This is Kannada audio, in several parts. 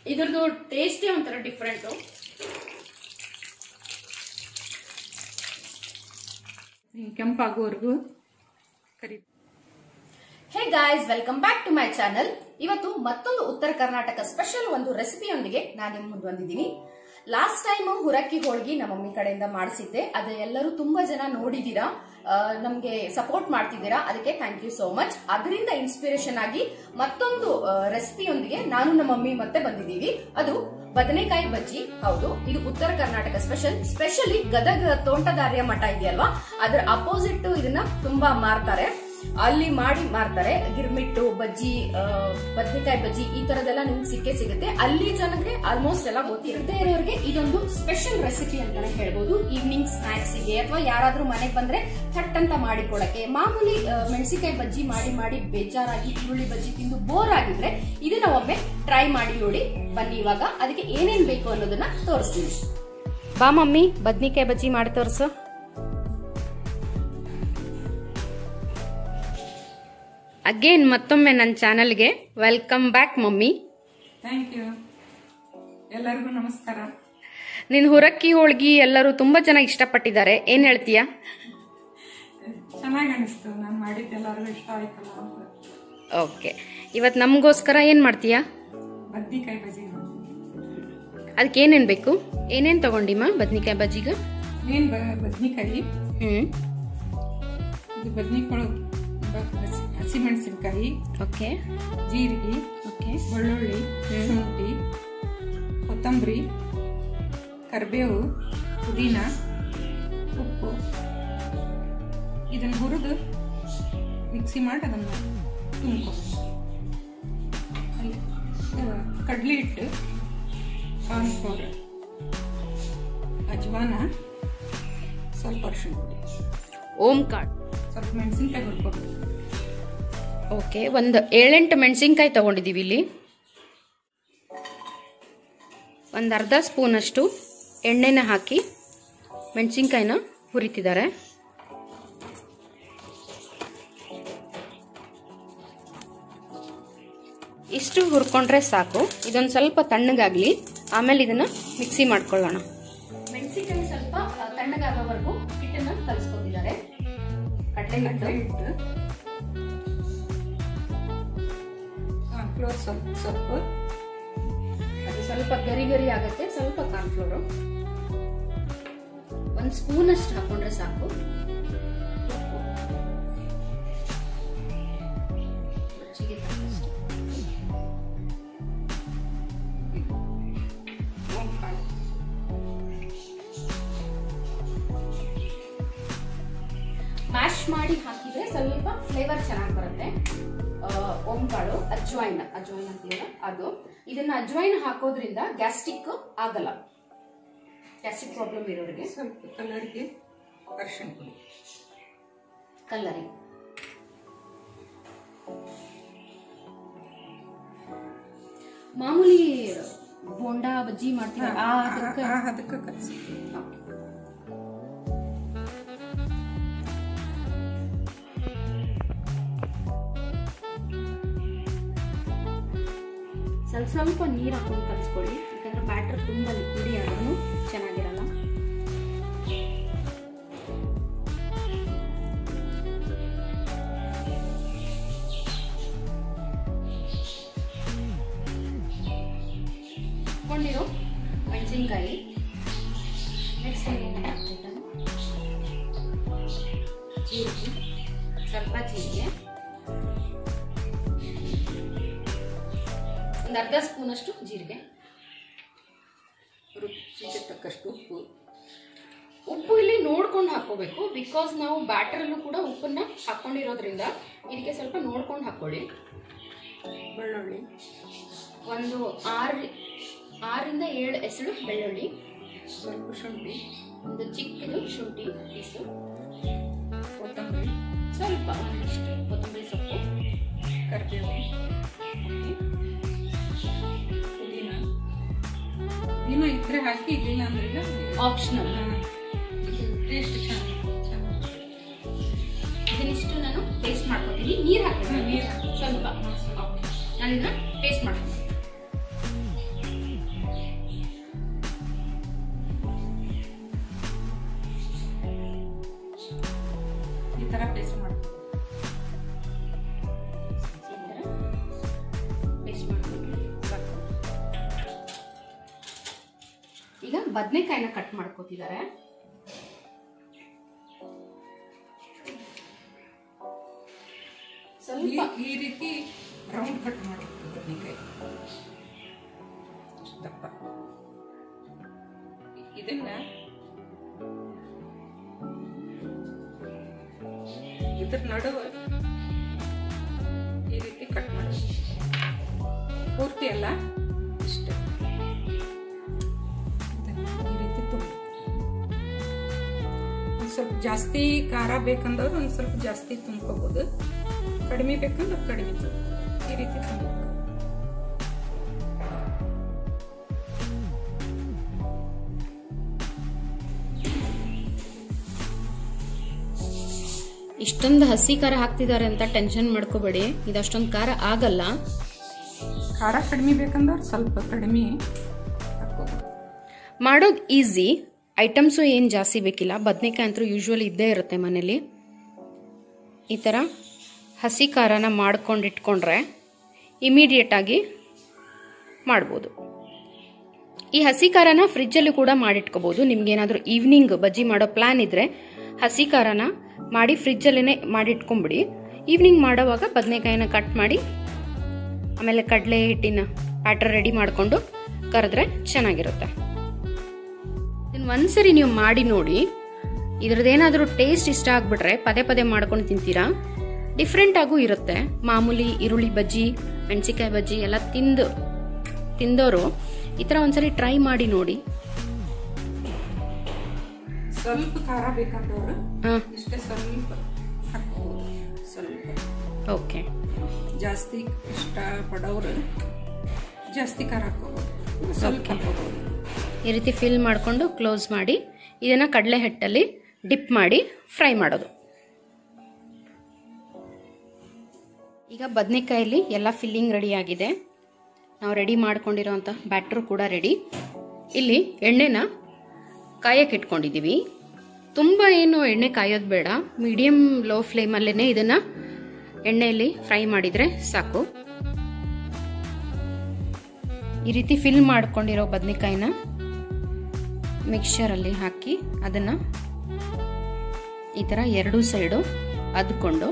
ಇದ್ರದ್ದು ಟೇಸ್ಟೇ ಒಂಥರ ಡಿಫ್ರೆಂಟು. ಕೆಂಪಾಗುವವರೆಗೂ ಕರಿ. Hey guys, welcome back to my channel. ಇವತ್ತು ಮತ್ತೊಂದು ಉತ್ತರ ಕರ್ನಾಟಕ ಸ್ಪೆಷಲ್ ಒಂದು ರೆಸಿಪಿಯೊಂದಿಗೆ ನಾನು ನಿಮ್ಮ ಮುಂದೆ ಬಂದಿದ್ದೀನಿ. ಲಾಸ್ಟ್ ಟೈಮ್ ಹುರಕ್ಕಿ ಹೋಳ್ಗಿ ನಮ್ಮ ಮಮ್ಮಿ ಕಡೆಯಿಂದ ಮಾಡಿಸಿದ್ದೆ. ಅದು ಎಲ್ಲರೂ ತುಂಬಾ ಜನ ನೋಡಿದೀರಾ, ನಮ್ಗೆ ಸಪೋರ್ಟ್ ಮಾಡ್ತಿದ್ದೀರಾ, ಅದಕ್ಕೆ ಥ್ಯಾಂಕ್ ಯು ಸೋ ಮಚ್. ಅದರಿಂದ ಇನ್ಸ್ಪಿರೇಷನ್ ಆಗಿ ಮತ್ತೊಂದು ರೆಸಿಪಿಯೊಂದಿಗೆ ನಾನು ನಮ್ಮ ಮಮ್ಮಿ ಮತ್ತೆ ಬಂದಿದ್ದೀವಿ. ಅದು ಬದನೆಕಾಯಿ ಬಜ್ಜಿ. ಹೌದು, ಇದು ಉತ್ತರ ಕರ್ನಾಟಕ ಸ್ಪೆಷಲಿ ಗದಗ ತೋಂಟದಾರ್ಯ ಮಠ ಇದೆಯಲ್ವಾ, ಅದರ ಅಪೋಸಿಟ್ ಇದನ್ನ ತುಂಬಾ ಮಾರ್ತಾರೆ, ಅಲ್ಲಿ ಮಾಡಿ ಮಾರ್ತಾರೆ. ಗಿರ್ಮಿಟ್ಟು ಬಜ್ಜಿ, ಬದನೆಕಾಯಿ ಬಜ್ಜಿ ಈ ತರದೆಲ್ಲ ನಿಮ್ಗೆ ಸಿಗುತ್ತೆ. ಅಲ್ಲಿ ಜನಕ್ಕೆ ಆಲ್ಮೋಸ್ಟ್ ಎಲ್ಲ ಗೊತ್ತಿರುತ್ತೆ. ಇರೋರಿಗೆ ಇದೊಂದು ಸ್ಪೆಷಲ್ ರೆಸಿಪಿ ಅಂತಾನೆ ಹೇಳ್ಬೋದು. ಈವ್ನಿಂಗ್ ಸ್ನಾಕ್ಸ್ ಗೆ ಅಥವಾ ಯಾರಾದ್ರೂ ಮನೆಗೆ ಬಂದ್ರೆ ಥಟ್ ಅಂತ ಮಾಡಿ ಕೊಡಕ್ಕೆ. ಮಾಮೂಲಿ ಮೆಣಸಿನಕಾಯಿ ಬಜ್ಜಿ ಮಾಡಿ ಬೇಜಾರಾಗಿ ಈರುಳ್ಳಿ ಬಜ್ಜಿ ತಿಂದು ಬೋರ್ ಆಗಿದ್ರೆ ಇದನ್ನ ಒಮ್ಮೆ ಟ್ರೈ ಮಾಡಿ ನೋಡಿ. ಬನ್ನಿ ಇವಾಗ ಅದಕ್ಕೆ ಏನೇನ್ ಬೇಕು ಅನ್ನೋದನ್ನ ತೋರಿಸ್ತೀನಿ. ಬಾ ಮಮ್ಮಿ, ಬದ್ನಿಕಾಯಿ ಬಜ್ಜಿ ಮಾಡಿ ತೋರ್ಸು. ಅಗೇನ್ ಮತ್ತೊಮ್ಮೆ ನನ್ನ ಚಾನಲ್ಗೆ welcome back mummy. Thank you. ಎಲ್ಲರಿಗೂ ನಮಸ್ಕಾರ. ನಿನ್ ಹುರಕ್ಕಿ ಹೋಳ್ಗಿ ಎಲ್ಲರೂ ತುಂಬಾ ಜನ ಇಷ್ಟಪಟ್ಟಿದ್ದಾರೆ, ಏನ್ ಹೇಳ್ತೀಯಾ? ಚೆನ್ನಾಗಿ ಅನಿಸ್ತು, ನಾನು ಮಾಡಿದ್ದು ಎಲ್ಲರಿಗೂ ಇಷ್ಟ ಆಯ್ತಲ್ಲ ಅಂತ. ಓಕೆ, ಇವತ್ತು ನಮಗೋಸ್ಕರ ಏನ್ ಮಾಡ್ತೀಯಾ? ಬದ್ನಿಕಾಯಿ ಬಜ್ಜಿ. ಅದಕ್ಕೆ ಏನೇನ್ ಬೇಕು, ಏನೇನ್ ತಗೊಂಡಿಮ್ಮ ಬದ್ನಿಕಾಯಿ ಬಜ್ಜಿಗ? ಮೇನ್ ಬದ್ನಿಕಾಯಿ, ಇದು ಬದ್ನಿಕಾಳು, ಹಸಿಮೆಣಸಿನಕಾಯಿ, ಓಕೆ, ಜೀರಿಗೆ, ಓಕೆ, ಬೆಳ್ಳುಳ್ಳಿ, ಶುಂಠಿ, ಕೊತ್ತಂಬರಿ, ಕರಿಬೇವು, ಪುದೀನ, ಉಪ್ಪು. ಇದನ್ನು ಹುರಿದು ಮಿಕ್ಸಿ ಮಾಡಿ ಅದನ್ನು ತುಂಬ್ಕೊಂಡು ಅಲ್ಲಿ ಕಡಲೆ ಹಿಟ್ಟು, ಕಾರ್ನ್ಫ್ಲವರ್, ಅಜ್ವಾನ, ಸ್ವಲ್ಪ ಅರಿಶಿಣ ಪುಡಿ, ಓಂ ಕಾಳು, ಸ್ವಲ್ಪ ಮೆಣಸಿನ್ಕಾಯಿ ಹುರ್ಕೋಬೇಕು. ಓಕೆ, ಒಂದು 7-8 ಮೆಣಸಿನ್ಕಾಯಿ ತಗೊಂಡಿದ್ದೀವಿ. ಇಲ್ಲಿ ಒಂದು ಅರ್ಧ ಸ್ಪೂನ್ ಅಷ್ಟು ಎಣ್ಣೆನ ಹಾಕಿ ಮೆಣಸಿನ್ಕಾಯಿನ ಹುರಿತಿದ್ದಾರೆ. ಇಷ್ಟು ಹುರ್ಕೊಂಡ್ರೆ ಸಾಕು. ಇದೊಂದು ಸ್ವಲ್ಪ ತಣ್ಣಗಾಗ್ಲಿ, ಆಮೇಲೆ ಇದನ್ನ ಮಿಕ್ಸಿ ಮಾಡ್ಕೊಳ್ಳೋಣ. ಮೆಣಸಿನ್ಕಾಯಿ ಸ್ವಲ್ಪ ತಣ್ಣಗಾಗೋವರೆಗೂ ಹಿಟ್ಟನ್ನ ಕಲಿಸ್ಕೊತಿದ್ದಾರೆ. ಕಡಲೆ ಹಿಟ್ಟು, ಕಾರ್ನ್ಫ್ಲವರ್ ಸ್ವಲ್ಪ ಅದು ಸ್ವಲ್ಪ ಗರಿ ಆಗುತ್ತೆ. ಸ್ವಲ್ಪ ಕಾರ್ನ್ಫ್ಲೋರು 1 ಸ್ಪೂನ್ ಅಷ್ಟು ಹಾಕೊಂಡ್ರೆ ಸಾಕು. ರುಚಿಗೆ ತಕ್ಕಷ್ಟು ಮ್ಯಾಶ್ ಮಾಡಿ ಹಾಕಿದ್ರೆ ಸ್ವಲ್ಪ ಫ್ಲೇವರ್ ಚೆನ್ನಾಗಿ ಬರುತ್ತೆ. ಓಂ ಕಾಳು, ಅಜ್ವೈನ್ ಅಂತೀವಲ್ಲ ಅದು. ಇದನ್ನ ಅಜ್ವೈನ್ ಹಾಕೋದ್ರಿಂದ ಗ್ಯಾಸ್ಟ್ರಿಕ್ ಆಗಲ್ಲ. ಗ್ಯಾಸ್ಟ್ರಿಕ್ ಪ್ರಾಬ್ಲಮ್ ಇರೋರಿಗೆ ಸ್ವಲ್ಪ ಕಲರ್ಗೆ ಅರಿಶಿಣ ಪುಡಿ, ಕಲರಿಂಗ್. ಮಾಮೂಲಿ ಬೋಂಡಾ ಬಜ್ಜಿ ಮಾಡ್ತೀವಿ ಅದಕ್ಕೆ ಕಲಿಸ್ತೀವಿ. ಸ್ವಲ್ಪ ನೀರು ಹಾಕೊಂಡು ಕಲಿಸ್ಕೊಳ್ಳಿ, ಯಾಕಂದ್ರೆ ಬ್ಯಾಟರ್ ತುಂಬಾ ಲಿಕ್ವಿಡಿ ಆದ್ರೂ ಚೆನ್ನಾಗಿರಲ್ಲ. ಕೊಂಡಿರೋ ಮೆಣಸಿನ್ಕಾಯಿ, ನೆಕ್ಸ್ಟ್ ಜೀರಿಗೆ, ಸ್ವಲ್ಪ ಜೀರಿಗೆ, ಒಂದು ಅರ್ಧ ಸ್ಪೂನ್ ಅಷ್ಟು ಜೀರಿಗೆ, ರುಚಿಗೆ ತಕ್ಕಷ್ಟು ಉಪ್ಪು. ಉಪ್ಪು ಇಲ್ಲಿ ನೋಡ್ಕೊಂಡು ಹಾಕೋಬೇಕು, ಬಿಕಾಸ್ ನಾವು ಬ್ಯಾಟರಲ್ಲೂ ಕೂಡ ಉಪ್ಪನ್ನ ಹಾಕೊಂಡಿರೋದ್ರಿಂದ ಇದಕ್ಕೆ ಸ್ವಲ್ಪ ನೋಡ್ಕೊಂಡು ಹಾಕೊಳ್ಳಿ. ಬೆಳ್ಳುಳ್ಳಿ ಒಂದು 6ರಿಂದ 7 ಎಸಳು ಬೆಳ್ಳುಳ್ಳಿ, ಸ್ವಲ್ಪ ಶುಂಠಿ, ಒಂದು ಚಿಕ್ಕದು ಶುಂಠಿ ಪೀಸು, ಕೊತ್ತಂಬರಿ, ಸ್ವಲ್ಪ ಒಂದಿಷ್ಟು ಕೊತ್ತಂಬರಿ ಸೊಪ್ಪು, ಕರಿಬೇವು, ಪುದೀನ ಇದ್ರೆ ಹಾಕಿ, ಇದಿಲ್ಲ ಅಂದ್ರೆ ಆಪ್ಷನಲ್. ಟೇಸ್ಟ್ ಚೆನ್ನಾಗಿ. ಇದನ್ನಿಷ್ಟು ನಾನು ಟೇಸ್ಟ್ ಮಾಡ್ಕೊತೀನಿ. ನೀರು ಹಾಕ್ತೀನಿ, ಸ್ವಲ್ಪ ನಾನು ಇದನ್ನ ಟೇಸ್ಟ್ ಮಾಡ್ತೀನಿ. ಬದನೆಕಾಯಿನ ಕಟ್ ಮಾಡ್ಕೋತಿದ್ದಾರೆ. ಸ್ವಲ್ಪ ಈ ರೀತಿ ರೌಂಡ್ ಕಟ್ ಮಾಡಬೇಕು ಬದನೆಕಾಯಿ. ದಪ್ಪ ಇದನ್ನ ಇದ್ರ ನಡುವೆ ಈ ರೀತಿ ಕಟ್ ಮಾಡಬೇಕು. ಪೂರ್ತಿ ಅಲ್ಲ, ಇಷ್ಟ ಈ ರೀತಿ ತುಂಬ. ಒಂದು ಸ್ವಲ್ಪ ಜಾಸ್ತಿ ಖಾರ ಬೇಕಂದವ್ರು ಒಂದು ಸ್ವಲ್ಪ ಜಾಸ್ತಿ ತುಂಬ್ಕೋಬಹುದು, ಕಡಿಮೆ ಬೇಕಂದ್ರೆ ಕಡಿಮೆ ಈ ರೀತಿ ತುಂಬ. ಇಷ್ಟೊಂದು ಹಸಿ ಖಾರ ಹಾಕ್ತಿದ್ದಾರೆ ಅಂತ ಟೆನ್ಷನ್ ಮಾಡ್ಕೋಬೇಡಿ, ಇದಷ್ಟೊಂದು ಖಾರ ಆಗಲ್ಲ. ಖಾರ ಕಡಿಮೆ ಬೇಕಂದ್ರೆ ಸ್ವಲ್ಪ ಕಡಿಮೆ ಹಾಕೋದು. ಮಾಡೋದು ಈಸಿ, ಐಟಮ್ಸು ಏನು ಜಾಸ್ತಿ ಬೇಕಿಲ್ಲ. ಬದನೆಕಾಯಿ ಅಂತೂ ಯೂಶ್ವಲಿ ಇದ್ದೇ ಇರುತ್ತೆ ಮನೇಲಿ. ಈ ಥರ ಹಸಿ ಖಾರನ ಮಾಡ್ಕೊಂಡಿಟ್ಕೊಂಡ್ರೆ ಇಮಿಡಿಯೇಟಾಗಿ ಮಾಡ್ಬೋದು. ಈ ಹಸಿ ಖಾರನ ಫ್ರಿಜ್ಜಲ್ಲಿ ಕೂಡ ಮಾಡಿಟ್ಕೋಬೋದು. ನಿಮ್ಗೇನಾದರೂ ಈವ್ನಿಂಗ್ ಬಜ್ಜಿ ಮಾಡೋ ಪ್ಲಾನ್ ಇದ್ರೆ ಹಸಿ ಖಾರನ ಮಾಡಿ ಫ್ರಿಜ್ಜಲ್ಲೇ ಮಾಡಿಟ್ಕೊಂಬಿಡಿ. ಈವ್ನಿಂಗ್ ಮಾಡೋವಾಗ ಬದನೆಕಾಯಿನ ಕಟ್ ಮಾಡಿ ಆಮೇಲೆ ಕಡಲೆ ಹಿಟ್ಟಿನ ಬ್ಯಾಟರ್ ರೆಡಿ ಮಾಡಿಕೊಂಡು ಕರೆದ್ರೆ ಚೆನ್ನಾಗಿರುತ್ತೆ. ಇದನ್ನು ಒಂದ್ಸರಿ ನೀವು ಮಾಡಿ ನೋಡಿ. ಇದ್ರದ್ದೇನಾದರೂ ಟೇಸ್ಟ್ ಇಷ್ಟ ಆಗ್ಬಿಟ್ರೆ ಪದೇ ಪದೇ ಮಾಡ್ಕೊಂಡು ತಿಂತೀರಾ. ಡಿಫ್ರೆಂಟ್ ಆಗೂ ಇರುತ್ತೆ. ಮಾಮೂಲಿ ಈರುಳ್ಳಿ ಬಜ್ಜಿ, ಮೆಣಸಿಕಾಯಿ ಬಜ್ಜಿ ಎಲ್ಲ ತಿಂದವರು ಈ ಥರ ಒಂದ್ಸರಿ ಟ್ರೈ ಮಾಡಿ ನೋಡಿ. ಸ್ವಲ್ಪ ಖಾರ ಬೇಕಂದವರು ಇಷ್ಟೇ ಸ್ವಲ್ಪ ಹಾಕ್ಬೋದು. ಸ್ವಲ್ಪ ಓಕೆ. ಜಾಸ್ತಿ ಇಷ್ಟ ಪಡೋರು ಜಾಸ್ತಿ ಖಾರ ಹಾಕೋಬೋದು, ಸ್ವಲ್ಪ ಹಾಕೋಬೋದು. ಈ ರೀತಿ ಫಿಲ್ ಮಾಡಿಕೊಂಡು ಕ್ಲೋಸ್ ಮಾಡಿ ಇದನ್ನು ಕಡಲೆ ಹಿಟ್ಟಲ್ಲಿ ಡಿಪ್ ಮಾಡಿ ಫ್ರೈ ಮಾಡೋದು. ಈಗ ಬದನೆಕಾಯಲ್ಲಿ ಎಲ್ಲ ಫಿಲ್ಲಿಂಗ್ ರೆಡಿ ಆಗಿದೆ. ನಾವು ರೆಡಿ ಮಾಡ್ಕೊಂಡಿರೋಂಥ ಬ್ಯಾಟ್ರು ಕೂಡ ರೆಡಿ. ಇಲ್ಲಿ ಎಣ್ಣೆನ ಕಾಯಕ್ಕೆ ಇಟ್ಕೊಂಡಿದ್ದೀವಿ. ತುಂಬ ಏನು ಎಣ್ಣೆ ಕಾಯೋದು ಬೇಡ, ಮೀಡಿಯಮ್ ಲೋ ಫ್ಲೇಮಲ್ಲೇ ಇದನ್ನು ಎಣ್ಣೆಯಲ್ಲಿ ಫ್ರೈ ಮಾಡಿದರೆ ಸಾಕು. ಈ ರೀತಿ ಫಿಲ್ ಮಾಡ್ಕೊಂಡಿರೋ ಬದನೆಕಾಯಿನ ಮಿಕ್ಸ್ಚರಲ್ಲಿ ಹಾಕಿ ಅದನ್ನು ಈ ಥರ ಎರಡೂ ಸೈಡು ಅದ್ಕೊಂಡು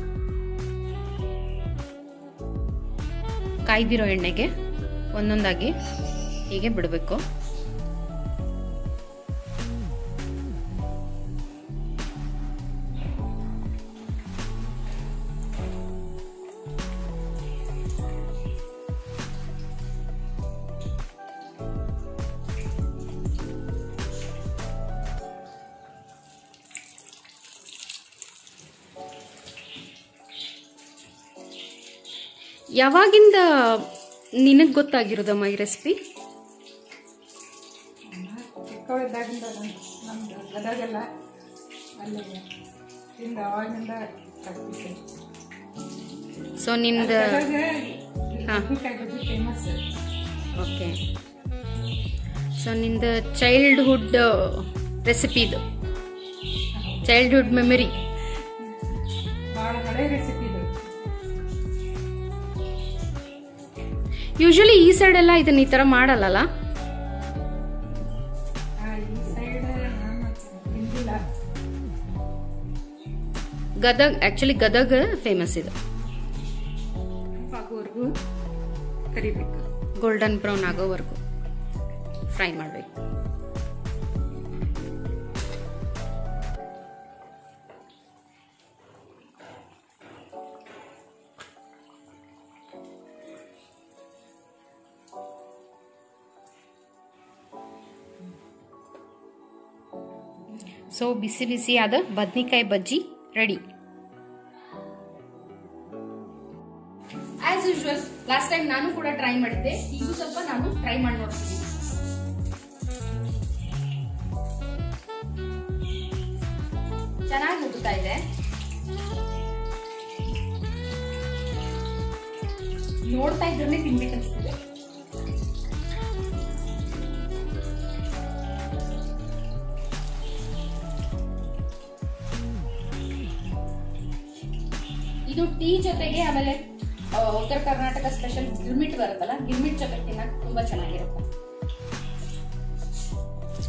ಕಾಯ್ದಿರೋ ಎಣ್ಣೆಗೆ ಒಂದೊಂದಾಗಿ ಹೀಗೆ ಬಿಡಬೇಕು. ಯಾವಾಗಿಂದ ನಿನಗೆ ಗೊತ್ತಾಗಿರೋದಮ್ಮ ಈ ರೆಸಿಪಿ? ಚಿಕ್ಕವರಿದ್ದಾಗಿಂದ ನಮ್ದು ಗದಗೆಲ್ಲ ಅಲ್ಲಿ ತಿಂದ ಅವಾಗಿಂದ ಕಲ್ತಿದ್ದೆ. ಸೊ ನಿಂದ ಫೇಮಸ್. ಓಕೆ. ಸೊ ನಿಂದ ಚೈಲ್ಡ್ಹುಡ್ ರೆಸಿಪಿ ಇದು, ಚೈಲ್ಡ್ಹುಡ್ ಮೆಮರಿ. ಭಾಳ ಹಳೆ ರೆಸಿಪಿ ಇದು. ಯೂಶಲಿ ಈ ಸೈಡ್ ಎಲ್ಲ ಇದನ್ನ ಈ ತರ ಮಾಡಲ್ಲ. ಈ ಸೈಡ್ ತಿಂದಿಲ್ಲ. ಗದಗ್, ಆಕ್ಚುಲಿ ಗದಗ್ ಫೇಮಸ್ ಇದು. ಆಗೋವರೆಗೂ ಕರಿಬೇಕು, ಗೋಲ್ಡನ್ ಬ್ರೌನ್ ಆಗೋವರೆಗೂ ಫ್ರೈ ಮಾಡಬೇಕು. ಸೊ ಬಿಸಿ ಬಿಸಿಯಾದ ಬದ್ನಿಕಾಯಿ ಬಜ್ಜಿ ready. As usual last time ನಾನು ಕೂಡ ಟ್ರೈ ಮಾಡಿದ್ದೆ, ಈಗೂ ಸ್ವಲ್ಪ ನಾನು ಟ್ರೈ ಮಾಡಿ ನೋಡ್ತೀನಿ. ಚೆನ್ನಾಗಿ ಮುಗ್ತಾ ಇದೆ. ನೋಡ್ತಾ ಇದ್ರೆ ತಿನ್ಬೇಕು ಅನ್ಸ್ತಿದೆ. ಇದು ಟೀ ಜೊತೆಗೆ, ಆಮೇಲೆ ಉತ್ತರ ಕರ್ನಾಟಕ ಸ್ಪೆಷಲ್ ಗಿರ್ಮಿಟ್ ಬರುತ್ತಲ್ಲ, ಗಿರ್ಮಿಟ್ ಜೊತೆ ತಿನ್ನಕ್ಕೆ ತುಂಬಾ ಚೆನ್ನಾಗಿರುತ್ತೆ.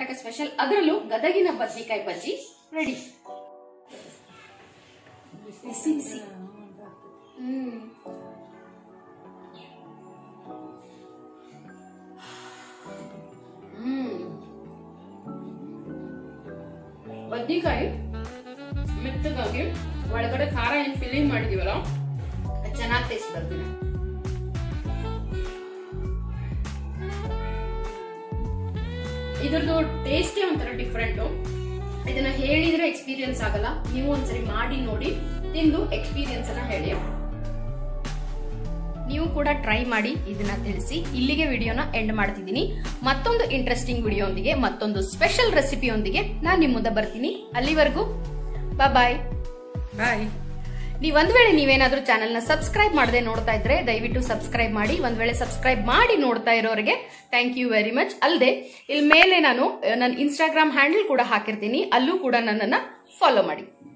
ಕರ್ನಾಟಕ ಸ್ಪೆಷಲ್, ಅದರಲ್ಲೂ ಗದಗಿನ ಬದ್ನಿಕಾಯಿ ಬಜ್ಜಿ ರೆಡಿ. ಬಿಸಿ ಬಿಸಿ. ಬದ್ನಿಕಾಯಿ ಮೆತ್ತಗಾಗಿ ಒಳಗಡೆ ಖಾರ ಏನ್ ಫಿಲ್ಲಿಂಗ್ ಮಾಡಿದೀವಲ್ಲ ಚೆನ್ನಾಗಿ ಟೇಸ್ಟ್ ಬರ್ತೀನಿ. ಇದ್ರದ್ದು ಟೇಸ್ಟೇ ಒಂಥರ ಡಿಫ್ರೆಂಟ್. ಇದನ್ನ ಹೇಳಿದ್ರೆ ಎಕ್ಸ್ಪೀರಿಯನ್ಸ್ ಆಗಲ್ಲ, ನೀವು ಒಂದ್ಸರಿ ಮಾಡಿ ನೋಡಿ, ತಿಂದು ಎಕ್ಸ್ಪೀರಿಯನ್ಸ್ ಅನ್ನ ಹೇಳಿ. ನೀವು ಕೂಡ ಟ್ರೈ ಮಾಡಿ ಇದನ್ನ ತಿಳಿಸಿ. ಇಲ್ಲಿಗೆ ವಿಡಿಯೋನ ಎಂಡ್ ಮಾಡ್ತಿದ್ದೀನಿ. ಮತ್ತೊಂದು ಇಂಟ್ರೆಸ್ಟಿಂಗ್ ವಿಡಿಯೋಂದಿಗೆ, ಮತ್ತೊಂದು ಸ್ಪೆಷಲ್ ರೆಸಿಪಿಯೊಂದಿಗೆ ನಾನು ನಿಮ್ಮ ಮುಂದೆ ಬರ್ತೀನಿ. ಅಲ್ಲಿವರೆಗೂ ಬಾಯ್. ಒಂದ್ ವೇಳೆ ನೀವೇನಾದ್ರೂ ಚಾನೆಲ್ ನ ಸಬ್ಸ್ಕ್ರೈಬ್ ಮಾಡದೆ ನೋಡ್ತಾ ಇದ್ರೆ ದಯವಿಟ್ಟು ಸಬ್ಸ್ಕ್ರೈಬ್ ಮಾಡಿ. ಒಂದ್ ವೇಳೆ ಸಬ್ಸ್ಕ್ರೈಬ್ ಮಾಡಿ ನೋಡ್ತಾ ಇರೋರಿಗೆ ಥ್ಯಾಂಕ್ ಯು ವೆರಿ ಮಚ್. ಅಲ್ಲದೆ ಇಲ್ಲಿ ಮೇಲೆ ನಾನು ನನ್ನ ಇನ್ಸ್ಟಾಗ್ರಾಮ್ ಹ್ಯಾಂಡಲ್ ಕೂಡ ಹಾಕಿರ್ತೀನಿ, ಅಲ್ಲೂ ಕೂಡ ನನ್ನನ್ನ ಫಾಲೋ ಮಾಡಿ.